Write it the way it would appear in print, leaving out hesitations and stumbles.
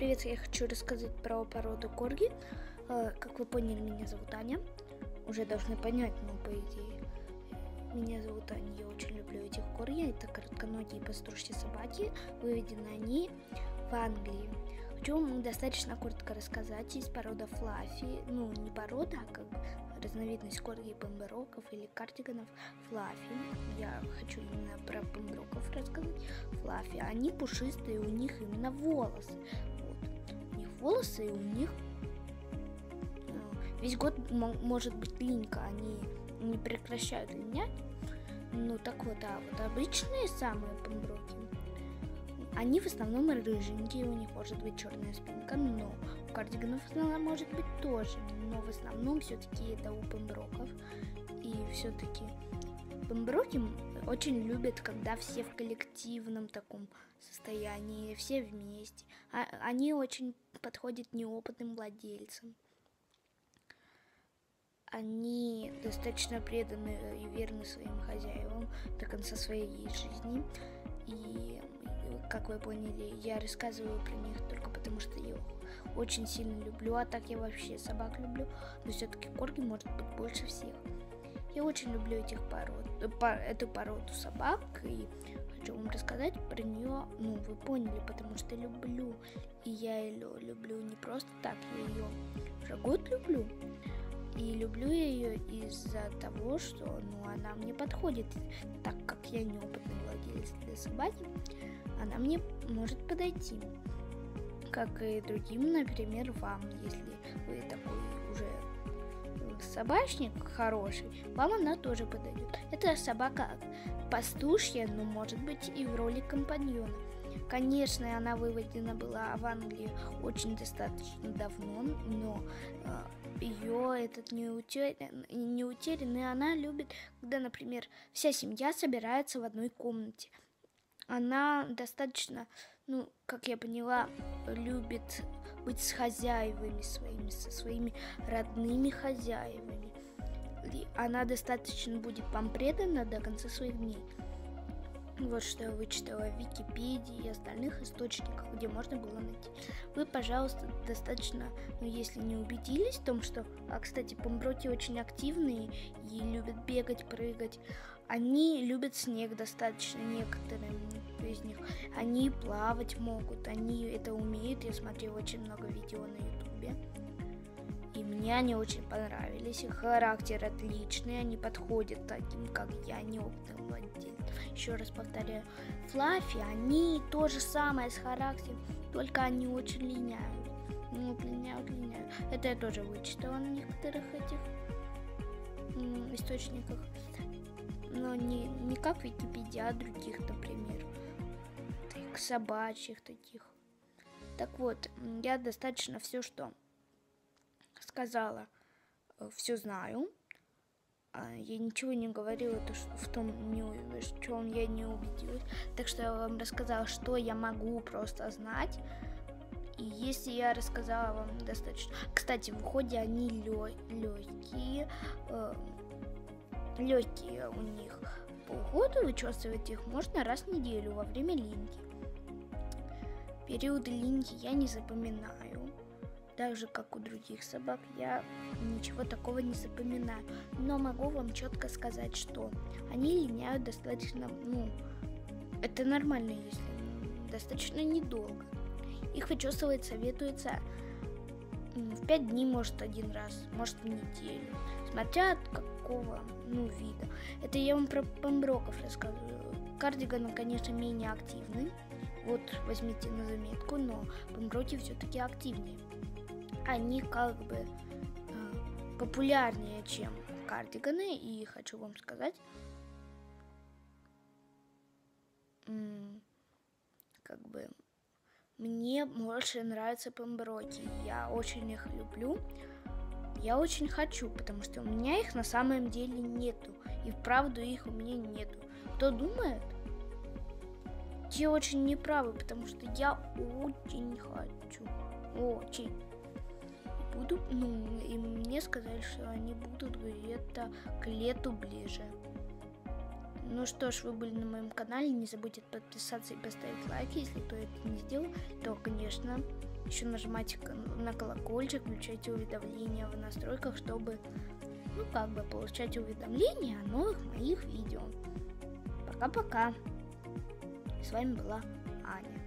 Привет, я хочу рассказать про породу корги. Как вы поняли, меня зовут Аня. Уже должны понять, по идее. Меня зовут Аня, я очень люблю этих корги. Это коротконогие пастушьи собаки. Выведены они в Англии. Хочу вам достаточно коротко рассказать. Есть порода Флаффи. Не порода, а как разновидность корги пемброков или кардиганов Флаффи. Я хочу именно про пемброков рассказать. Флаффи. Они пушистые, у них именно волосы. У них волосы, и у них весь год может быть линька. Они не прекращают линять. А обычные самые пемброки, они в основном рыженькие, у них может быть черная спинка, но у кардиганов она может быть тоже, но в основном все-таки это у пемброков. И все-таки пемброки очень любят, когда все в коллективном таком состоянии, все вместе. Они очень подходят неопытным владельцам. Они достаточно преданы и верны своим хозяевам до конца своей жизни. И, как вы поняли, я рассказываю про них только потому, что я их очень сильно люблю. А так я вообще собак люблю, но все-таки корги может быть больше всех. Я очень люблю эту породу собак, и хочу вам рассказать про нее. Вы поняли, потому что люблю. И я ее люблю не просто так, я ее уже год люблю. И люблю я ее из-за того, что она мне подходит, так как я неопытный владелец для собаки, она мне может подойти. Как и другим, например, вам, если вы такой уже собачник хороший, вам она тоже подойдет. Это собака пастушья, но может быть и в роли компаньона. Конечно, она выведена была в Англии очень достаточно давно, но ее этот не утерян, и она любит, когда, например, вся семья собирается в одной комнате. Она достаточно, как я поняла, любит быть с хозяевами своими, со своими родными хозяевами. И она достаточно будет вам предана до конца своих дней. Вот что я вычитала в Википедии и остальных источниках, где можно было найти. Вы, пожалуйста, достаточно, если не убедились в том, что... кстати, пемброки очень активные и любят бегать, прыгать. Они любят снег достаточно, некоторые из них. Они плавать могут, они это умеют. Я смотрела очень много видео на ютубе. И мне они очень понравились. Их характер отличный, они подходят таким, как я, неопытный владелец. Еще раз повторяю, Флаффи, они то же самое с характером, только они очень линяют. Линяют. Это я тоже вычитала на некоторых этих источниках. Но не как в Википедии, а других, например. Собачьих таких. Так вот, я достаточно все, что сказала, все знаю. Я ничего не говорила, в чем я не убедилась. Так что я вам рассказала, что я могу просто знать. И если я рассказала вам достаточно... Кстати, в уходе они легкие. Легкие у них. По уходу вычесывать их можно раз в неделю во время линьки. Периоды линьки я не запоминаю. Так же, как у других собак, я ничего такого не запоминаю. Но могу вам четко сказать, что они линяют достаточно, это нормально, если достаточно недолго. Их вычесывать советуется в 5 дней, может, один раз, может, в неделю. Смотря от какого, вида. Это я вам про пемброков рассказываю. Кардиганы, конечно, менее активны. Вот, возьмите на заметку, но пемброки все-таки активнее. Они как бы популярнее, чем кардиганы, и хочу вам сказать, мне больше нравятся пемброки. Я очень их люблю. Я очень хочу, потому что у меня их на самом деле нету. И вправду их у меня нету. Кто думает, те очень неправы, потому что я очень хочу. Очень. И мне сказали, что они будут где-то к лету ближе. Ну что ж, вы были на моем канале, не забудьте подписаться и поставить лайк, если кто это не сделал, то, конечно, Еще нажимайте на колокольчик, включайте уведомления в настройках, чтобы, получать уведомления о новых моих видео. Пока-пока. С вами была Аня.